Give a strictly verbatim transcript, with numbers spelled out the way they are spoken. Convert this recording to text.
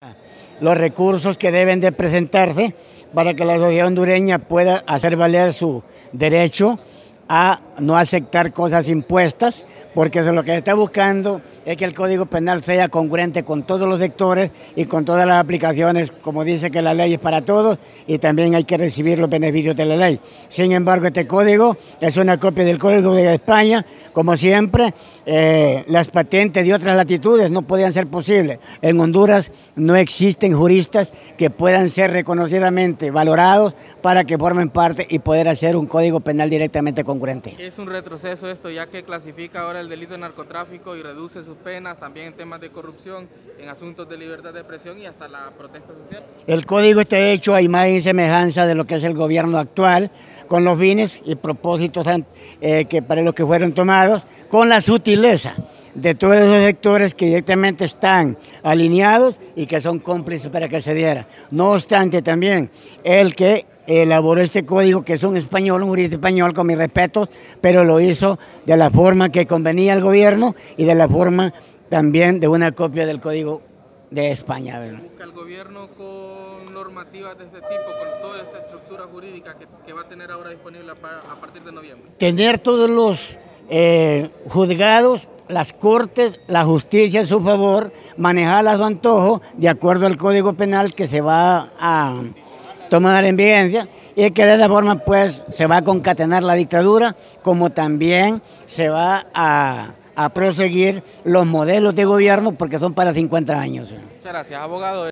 los recursos que deben de presentarse para que la sociedad hondureña pueda hacer valer su derecho a no aceptar cosas impuestas, porque eso lo que se está buscando es que el Código Penal sea congruente con todos los sectores y con todas las aplicaciones, como dice que la ley es para todos y también hay que recibir los beneficios de la ley. Sin embargo, este código es una copia del Código de España, como siempre. Eh, las patentes de otras latitudes no podían ser posibles. En Honduras no existen juristas que puedan ser reconocidamente valorados para que formen parte y poder hacer un Código Penal directamente congruente. Es un retroceso esto, ya que clasifica ahora el delito de narcotráfico y reduce sus penas también en temas de corrupción, en asuntos de libertad de expresión y hasta la protesta social. El código está hecho a imagen y semejanza de lo que es el gobierno actual, con los fines y propósitos eh, que para los que fueron tomados, con la sutileza de todos esos sectores que directamente están alineados y que son cómplices para que se diera. No obstante, también el que elaboró este código, que es un español, un jurista español, con mis respetos, pero lo hizo de la forma que convenía al gobierno y de la forma también de una copia del Código de España. ¿Busca el gobierno con normativas de este tipo, con toda esta estructura jurídica que, que va a tener ahora disponible a, a partir de noviembre? Tener todos los eh, juzgados, las cortes, la justicia a su favor, manejarlas a su antojo, de acuerdo al Código Penal que se va a tomar en vigencia, y que de esa forma pues se va a concatenar la dictadura, como también se va a, a proseguir los modelos de gobierno, porque son para cincuenta años. Muchas gracias, abogado.